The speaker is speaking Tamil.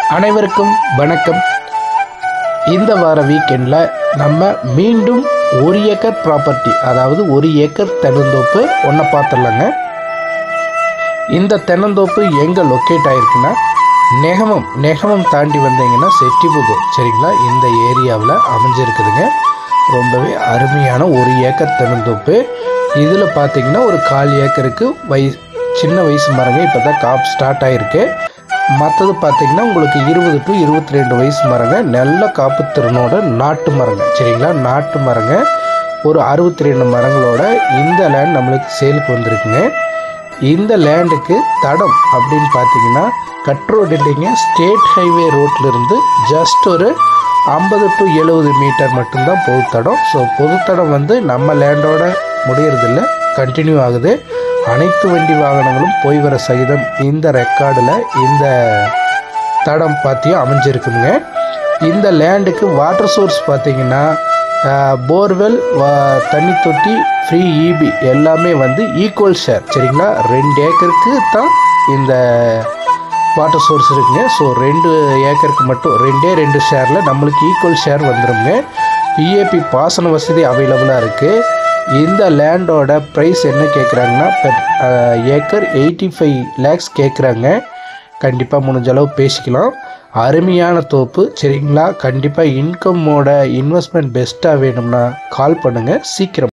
அனைவருக்கும் வணக்கம். இந்த வார வீக்கெண்டில் நம்ம மீண்டும் 1 ஏக்கர் ப்ராப்பர்ட்டி, அதாவது 1 ஏக்கர் தென்னந்தோப்பு ஒன்றை பார்த்துடலாங்க. இந்த தென்னந்தோப்பு எங்கே லொக்கேட் ஆகிருக்குன்னா நெகமம் தாண்டி வந்தீங்கன்னா செட்டிபுதூர், சரிங்களா, இந்த ஏரியாவில் அமைஞ்சிருக்குதுங்க. ரொம்பவே அருமையான 1 ஏக்கர் தென்னந்தோப்பு. இதில் பார்த்தீங்கன்னா ஒரு 1/4 ஏக்கருக்கு சின்ன வயசு மரங்க இப்போ தான் காப்பு ஸ்டார்ட் ஆகிருக்கு. மற்றது பார்த்திங்கன்னா உங்களுக்கு 20 to 22 வயசு மரங்க, நல்ல காப்பு திறனோட நாட்டு மரங்க, சரிங்களா. நாட்டு மரங்க ஒரு 62 மரங்களோட இந்த லேண்ட் நம்மளுக்கு சேலுக்கு வந்திருக்குங்க. இந்த லேண்டுக்கு தடம் அப்படின்னு பார்த்தீங்கன்னா கட் ரோடு இல்லைங்க, ஸ்டேட் ஹைவே ரோட்லேருந்து ஜஸ்ட் ஒரு 50 to 70 மீட்டர் மட்டும்தான் பொது தடம். ஸோ பொது தடம் வந்து நம்ம லேண்டோட முடியறதில்ல, கண்டினியூ ஆகுது. அனைத்து வண்டி வாகனங்களும் போய் வர சகிதம் இந்த ரெக்கார்டில் இந்த தடம் பார்த்தியும் அமைஞ்சிருக்குங்க. இந்த லேண்டுக்கு வாட்டர் சோர்ஸ் பார்த்திங்கன்னா போர்வெல், தண்ணி தொட்டி, ஃப்ரீ இபி எல்லாமே வந்து ஈக்குவல் ஷேர், சரிங்களா. 2 ஏக்கருக்கு தான் இந்த வாட்டர் சோர்ஸ் இருக்குங்க. ஸோ 2 ஏக்கருக்கு மட்டும் 2 ஷேரில் நம்மளுக்கு ஈக்குவல் ஷேர் வந்துடுங்க. பிஏபி பாசன வசதி அவைலபிளாக இருக்குது. இந்த லேண்டோட ப்ரைஸ் என்ன கேட்குறாங்கன்னா பெர் ஏக்கர் 85 lakhs கேட்குறாங்க. கண்டிப்பாக முடிஞ்ச அளவு பேசிக்கலாம். அருமையான தோப்பு, சரிங்களா. கண்டிப்பாக இன்கம்மோட இன்வெஸ்ட்மெண்ட் பெஸ்ட்டாக வேணும்னா கால் பண்ணுங்கள், சீக்கிரம்.